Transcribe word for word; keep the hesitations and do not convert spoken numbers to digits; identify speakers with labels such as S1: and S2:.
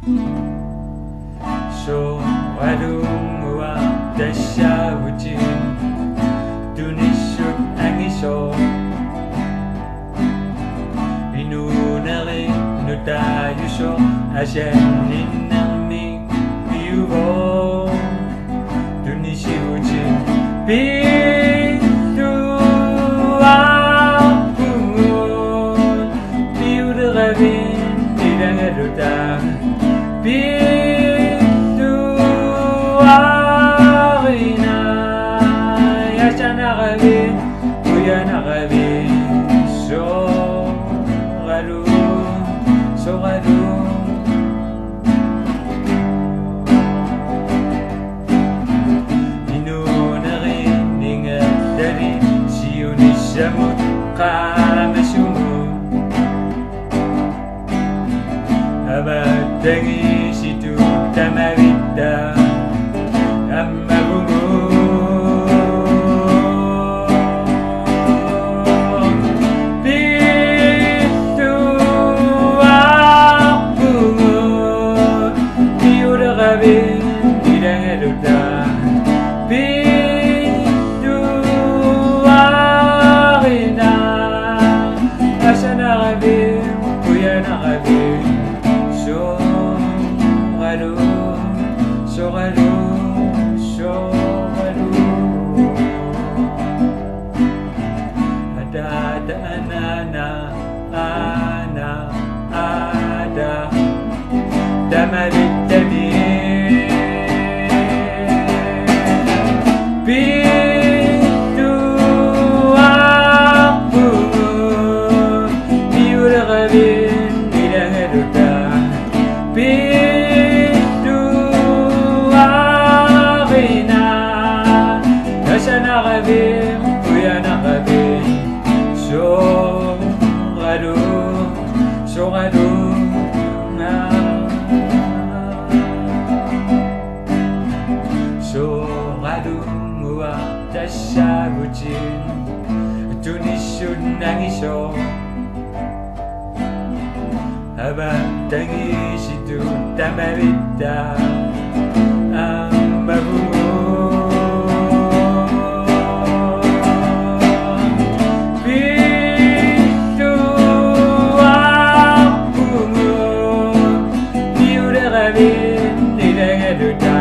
S1: So adungwa dashavuchin tunishut angiso inunari nutayuso asyanin nami biuvo tunishuchin pintu apungun biuderabin idangadutan pintu arina yachanagabin uyanagabin sogalu sogalu inunarin ninga dari siyunisamut kamasumu abatangi situ tamawida amabumu pintu apungu biudarabin idangaduta pintu arina asanarabin uyanarabin sogalu sogalu sogalu ada ada anana ana ada damarit dami pintu apungu biudarabin idangaduta pintu arina nasanarabin uyanarabin sogalu sogalu sogalu mua dashavuchin tunishut nangiso abatangi situ tamawida amabumu pintu apungu biudarabin idangaduta